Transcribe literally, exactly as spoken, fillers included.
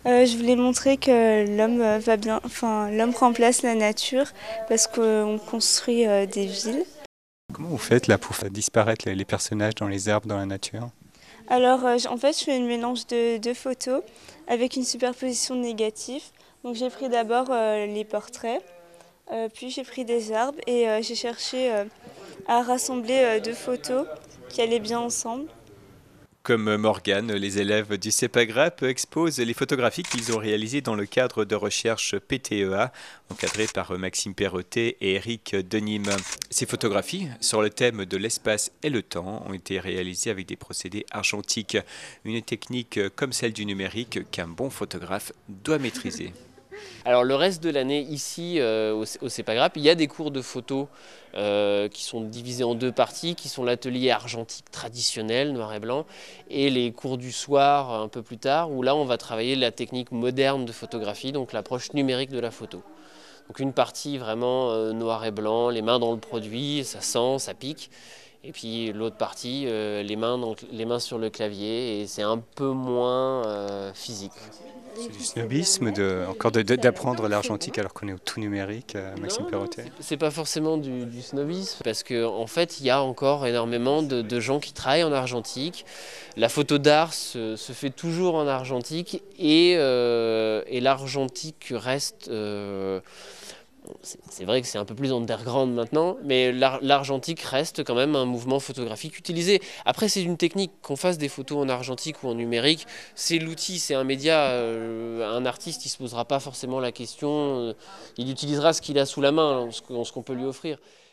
Euh, je voulais montrer que l'homme euh, va bien, enfin l'homme remplace la nature parce qu'on construit euh, des villes. Comment vous faites là pour faire disparaître les, les personnages dans les arbres, dans la nature? Alors euh, j- en fait je fais un mélange de deux photos avec une superposition négative. Donc j'ai pris d'abord euh, les portraits, euh, puis j'ai pris des arbres et euh, j'ai cherché euh, à rassembler euh, deux photos qui allaient bien ensemble. Comme Morgane, les élèves du CEPAGRAP exposent les photographies qu'ils ont réalisées dans le cadre de recherche P T E A, encadré par Maxime Perrotet et Eric Denim. Ces photographies, sur le thème de l'espace et le temps, ont été réalisées avec des procédés argentiques, une technique comme celle du numérique qu'un bon photographe doit maîtriser. Alors le reste de l'année ici euh, au, au CEPAGRAP, il y a des cours de photo euh, qui sont divisés en deux parties, qui sont l'atelier argentique traditionnel, noir et blanc, et les cours du soir un peu plus tard, où là on va travailler la technique moderne de photographie, donc l'approche numérique de la photo. Donc une partie vraiment euh, noir et blanc, les mains dans le produit, ça sent, ça pique. Et puis l'autre partie, euh, les, mains dans, les mains sur le clavier, et c'est un peu moins euh, physique. C'est du snobisme de, encore de- de- d'apprendre l'argentique alors qu'on est au tout numérique, euh, Maxime Non, non, Perrotet. c'est pas forcément du, du snobisme, parce qu'en en fait, il y a encore énormément de, de gens qui travaillent en argentique. La photo d'art se, se fait toujours en argentique, et, euh, et l'argentique reste... Euh, c'est vrai que c'est un peu plus underground maintenant, mais l'argentique reste quand même un mouvement photographique utilisé. Après, c'est une technique, qu'on fasse des photos en argentique ou en numérique, c'est l'outil, c'est un média. Euh, un artiste, il ne se posera pas forcément la question, euh, il utilisera ce qu'il a sous la main, ce qu'on peut lui offrir.